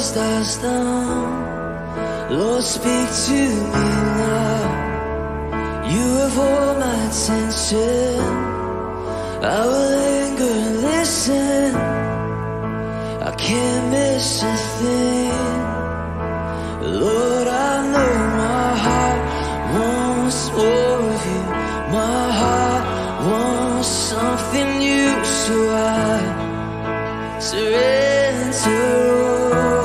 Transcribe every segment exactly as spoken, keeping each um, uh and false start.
stars down. Lord, speak to me now. You have all my attention. I will linger and listen. I can't miss a thing. Lord, I know my heart wants more of you. My heart wants something new, so I surrender all.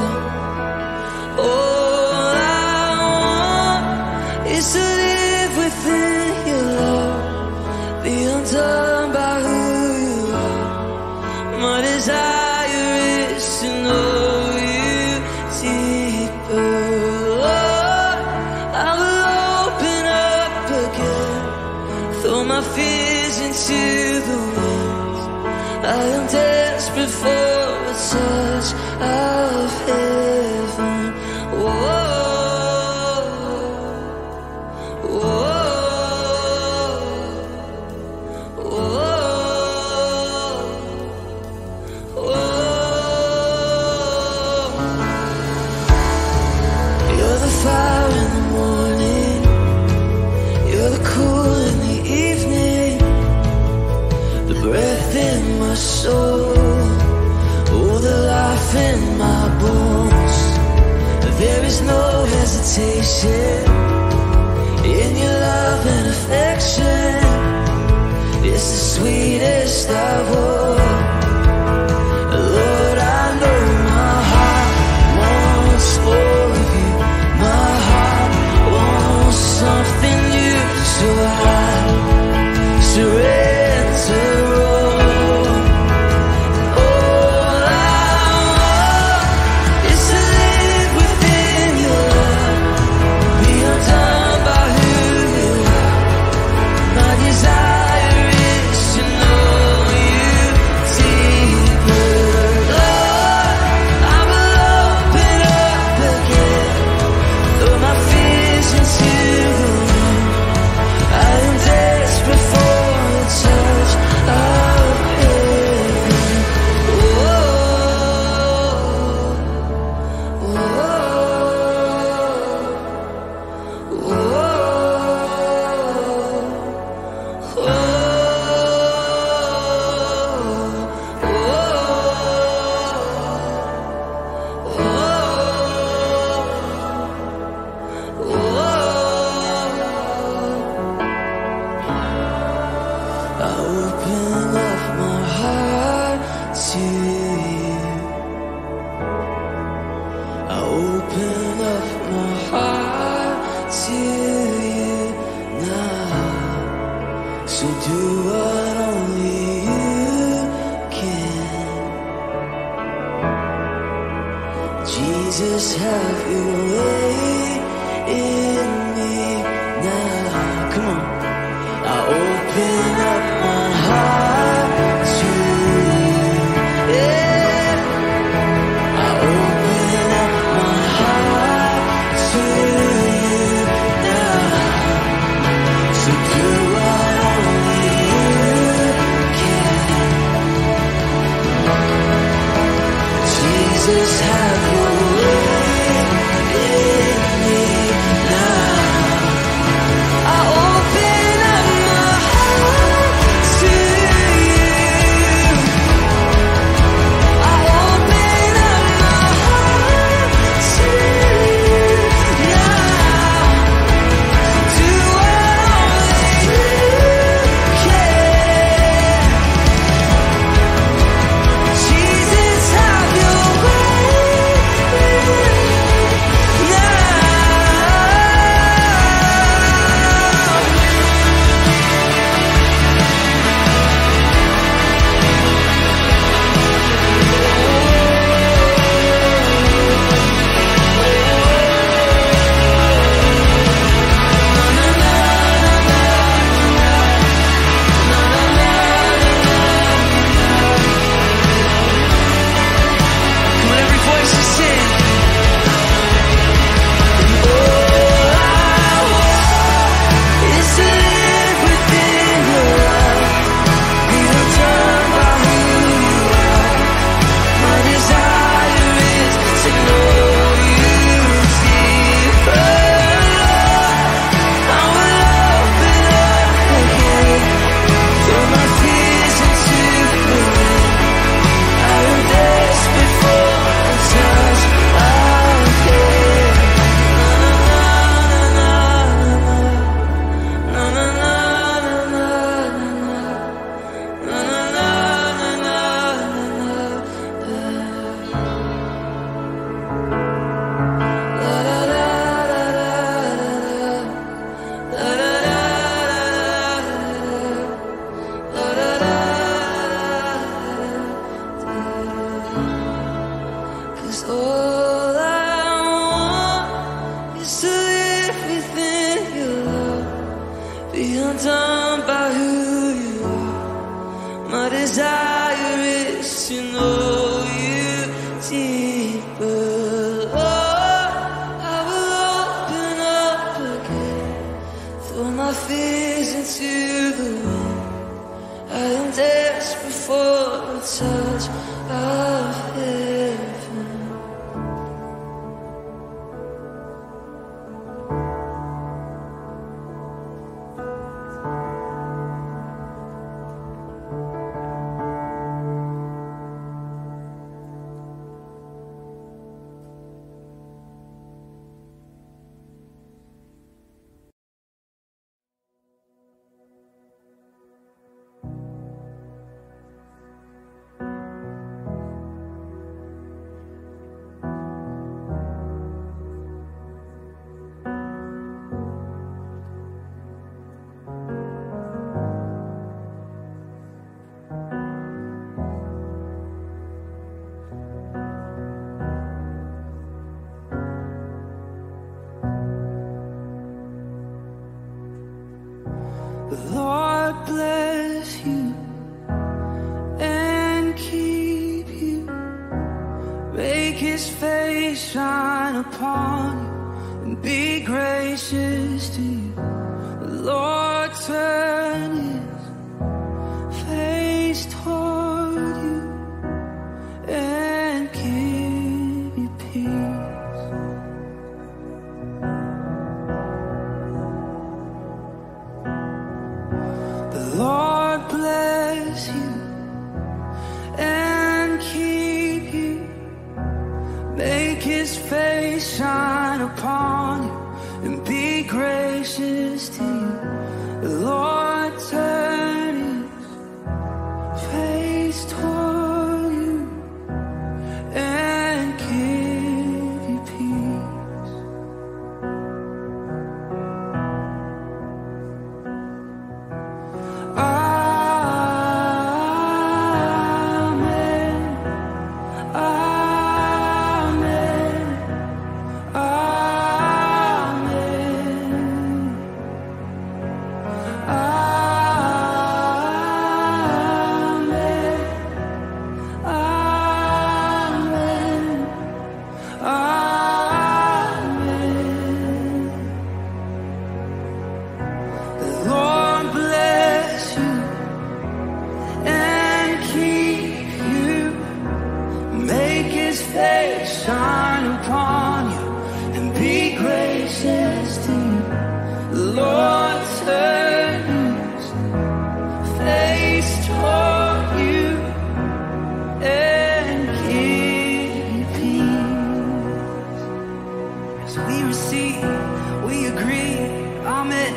All I want is to live within your love, be undone by who you are. My desire is to know you deeper. Lord, I will open up again, throw my fears into the wind. I am desperate for a touch of heaven. Whoa, whoa, whoa, whoa. You're the fire in the morning, you're the cool in the evening, the breath in my soul, oh, the life in my bones. There is no hesitation in your love and affection. It's the sweetest of all. Lord, I know my heart wants more of you. My heart wants something new, so I surrender all. All I want is to live within your love, be undone by who you are. My desire is to know you deeper. Lord, I will open up again, throw my fears into the wind. I am desperate for a touch of heaven. Whoa, whoa, whoa, I open up my heart to you. I open up my heart to you now. So do what only you can. Jesus, have your way in me now. Come on. I open up my heart to you. Yeah. I open up my heart to you now. So do what only you can. Jesus, have your way in me now. I open up my heart to you. I open up my heart to you now. Do what only you can. Jesus, have your way desire is to know you deeper. Lord, I will open up again, throw my fears into the wind. I am desperate for a touch of heaven. The Lord bless you and keep you, make His face shine upon you and be gracious to you. The Lord turn His face toward you and give you peace. Lord bless you and keep you, make His face shine upon you and be gracious to you. The Lord turn His face toward you and give you peace. Amen. Amen. shine upon you and be gracious to you. The Lord turn His face toward you and give you peace. As we receive, we agree. Amen.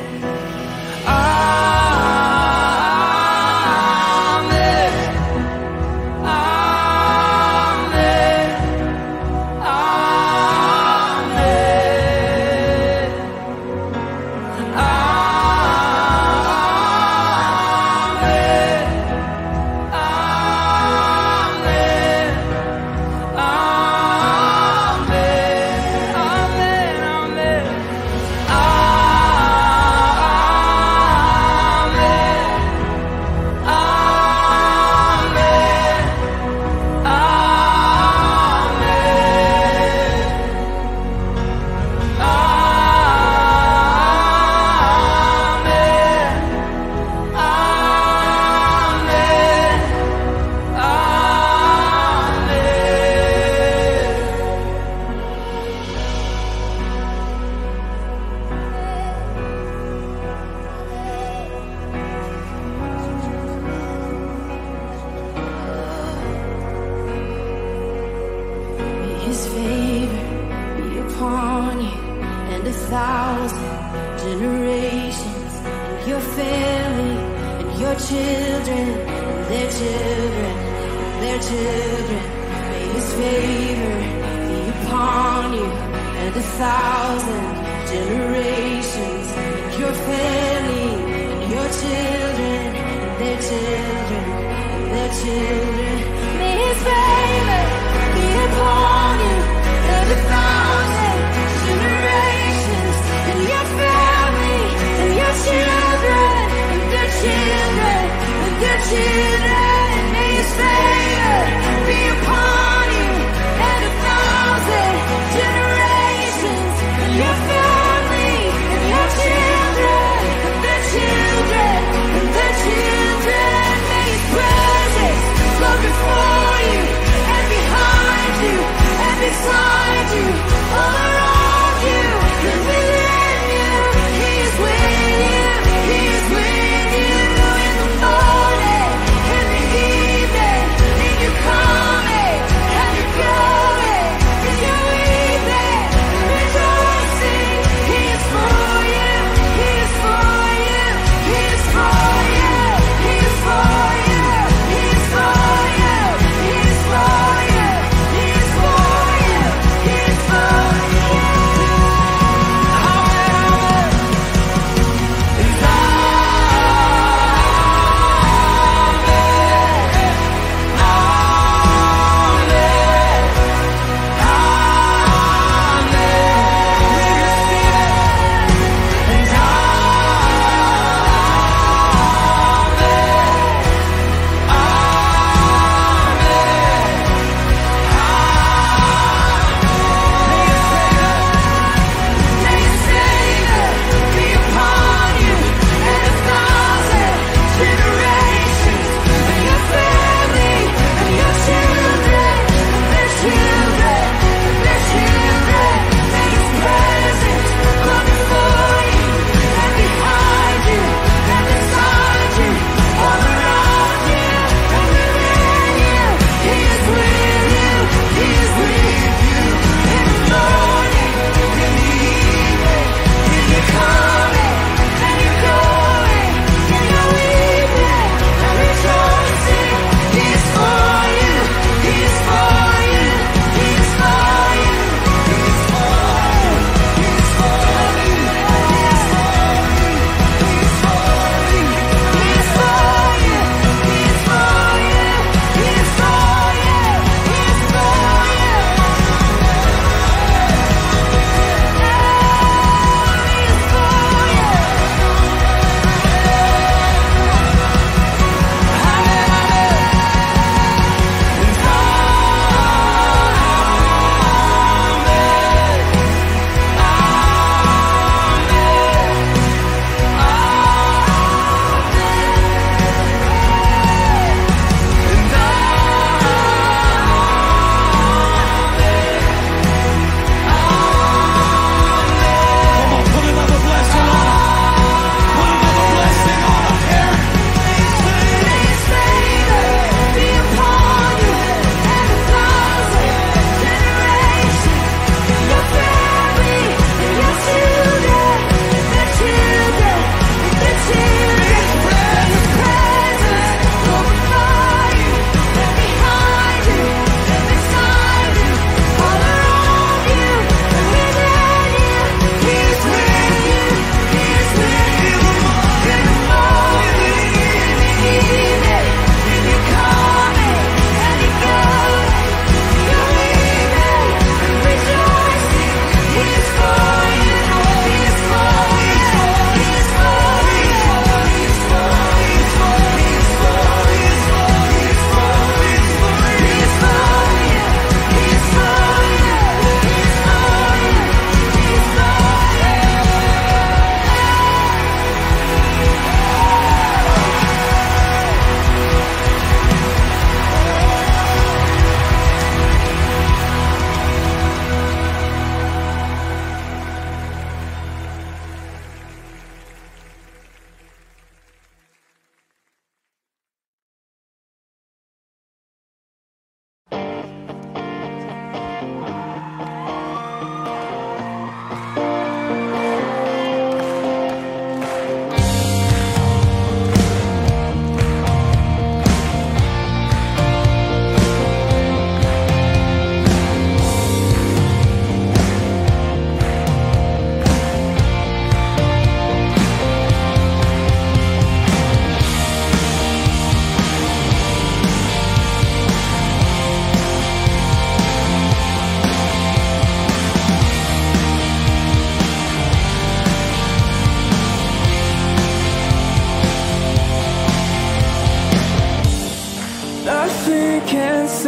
His favor be upon you and a thousand generations, and your family and your children and their children and their children. May His favor be upon you and a thousand generations, and your family and your children and their children and their children. May His favor be upon you and a thousand generations, and your family and your children and their children and their children.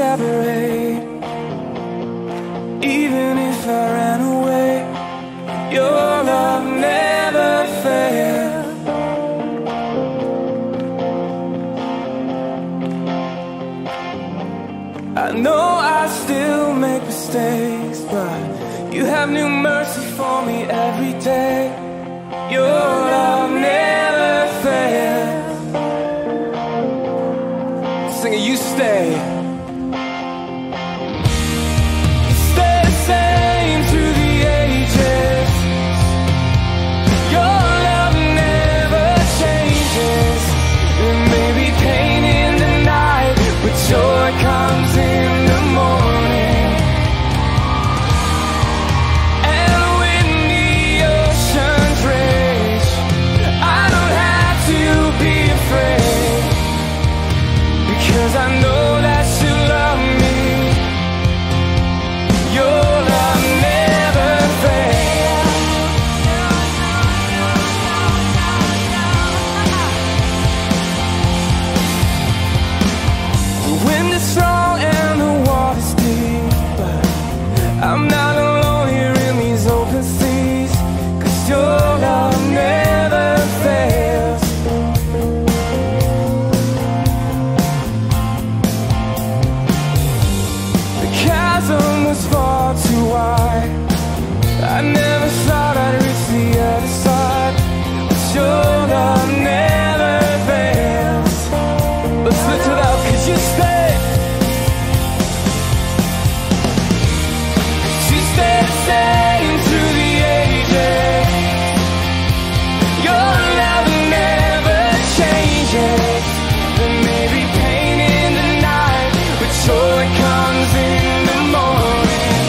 separate. Even if I ran away, your love never failed. I know I still make mistakes, but you have new mercy for me every day. Your love never fails. Sing it, you stay. You stay the same through the ages. Your love never changes. There may be pain in the night, but joy comes in the morning. And when the oceans rage, I don't have to be afraid, because I know that you love me. Your love never fails. The wind is strong and the water's deep, but I'm not alone here in these open seas, 'cause your love never fails. The chasm was far too wide. I never thought I'd reach the other side, but your love never fails. Let's lift it up, 'cause you stay. You stay the same through the ages. Your love never changes. There may be pain in the night, but joy comes in the morning.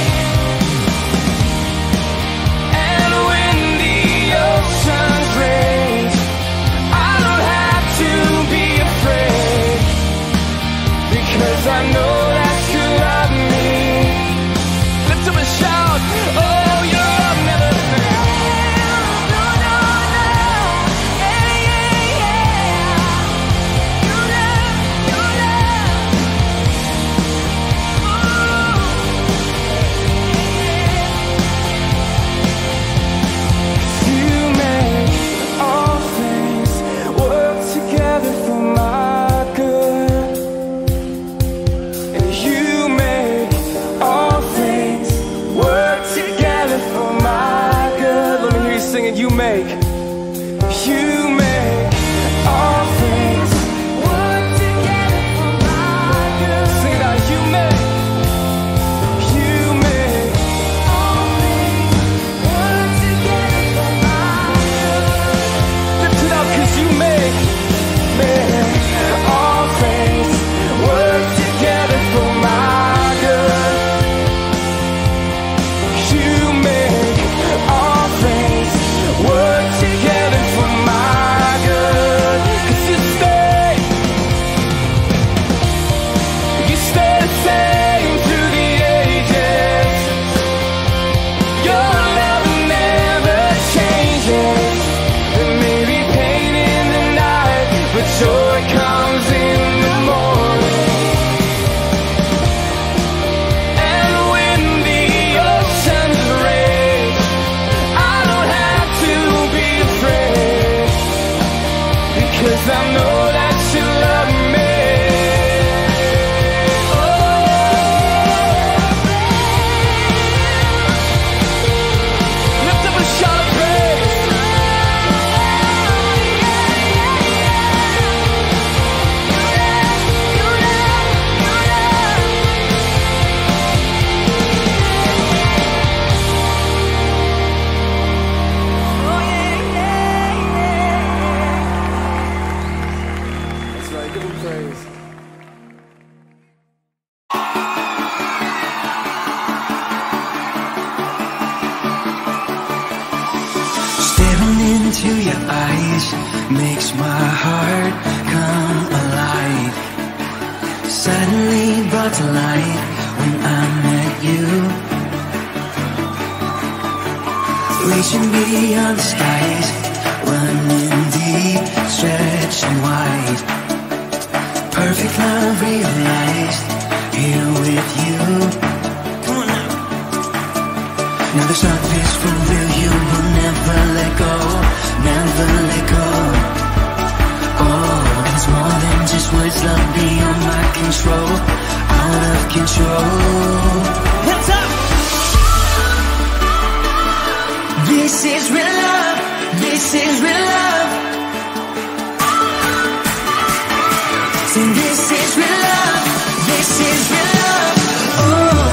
And when the oceans rage, I don't have to be afraid, because I know that you love me. Lift up a shout, oh, your love never fails. No, no, no, yeah, yeah, yeah. Your love, your love. You make all things work together for my good. And you make all things work together for my good. Let me hear you sing it. You make, you make all things work together for my good. Sing it out. You make, you make all things work together for my good. Lift it up, 'cause you make, make all things work together for my good. You make all things work together for my good. 'Cause you stay, you stay the same through the ages. Your love never changes. There may be pain in the night, but joy comes in the morning. And when the oceans rage, I don't have to be afraid, because I know that you love me. Oh, lift up a shout of praise. That's right, give him praise. Staring into your eyes makes my heart come alive. Suddenly brought to light when I met you. Reaching beyond the skies, running deep, stretching wide. Perfect love realized, here with you. Come on now. Now this love is for real, you will never let go, never let go. Oh, and it's more than just words, love beyond my control, out of control. Hands up! This is real love, this is real love. See, this is real love, this is real love. Oh.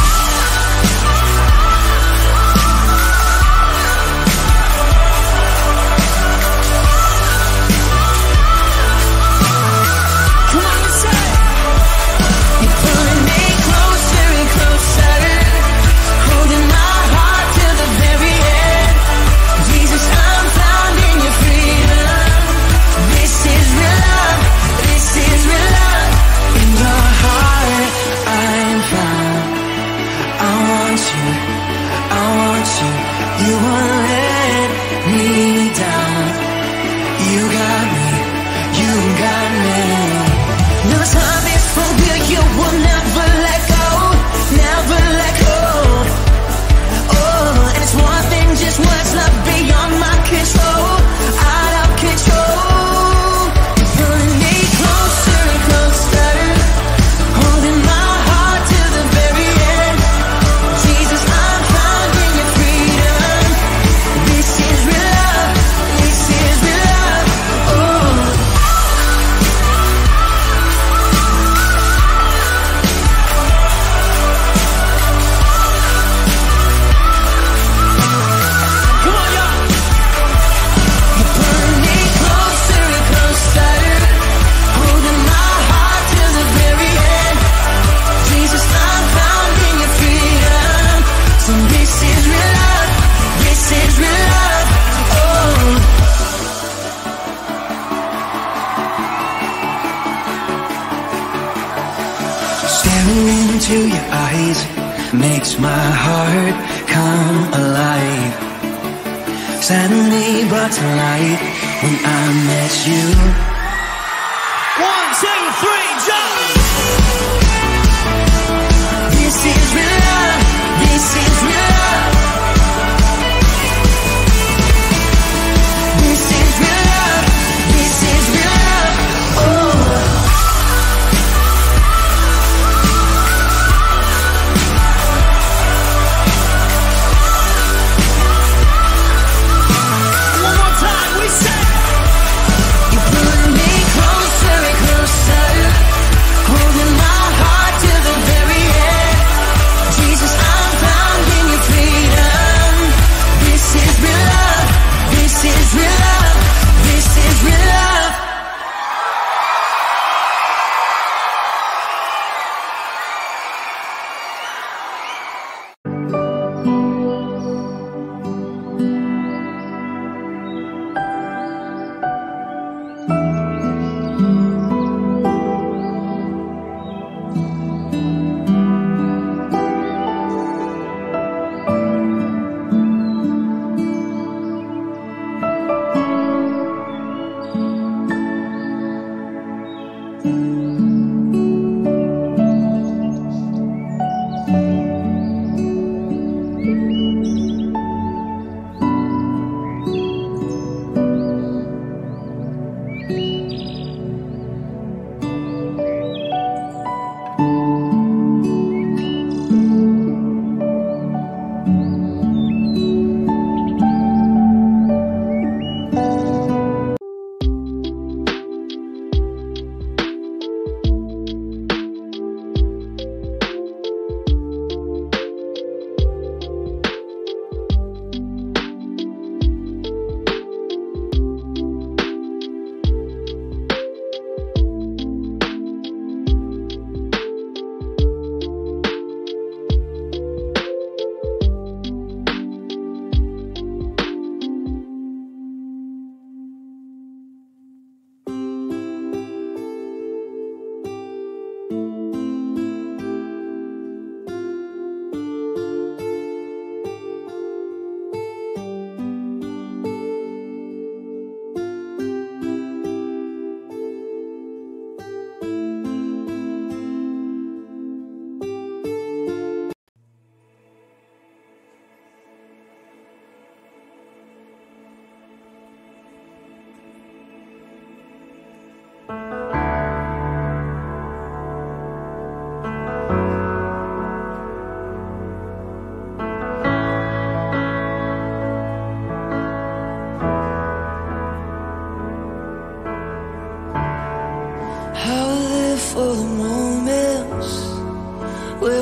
Into your eyes makes my heart come alive. Suddenly brought to light when I met you. One, two, three, jump! This is real love, this is real love. This is real love, this is real love. Oh. One more time, we say, you put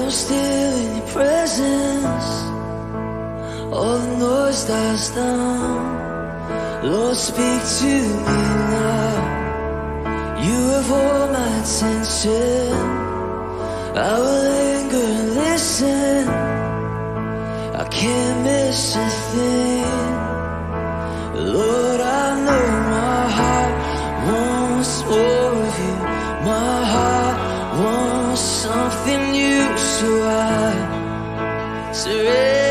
I'm still in your presence, all the noise dies down. Lord, speak to me now. You have all my attention. I will linger and listen. I can't miss a thing. Lord, I know my heart wants more of you. My heart wants something new, so I surrender.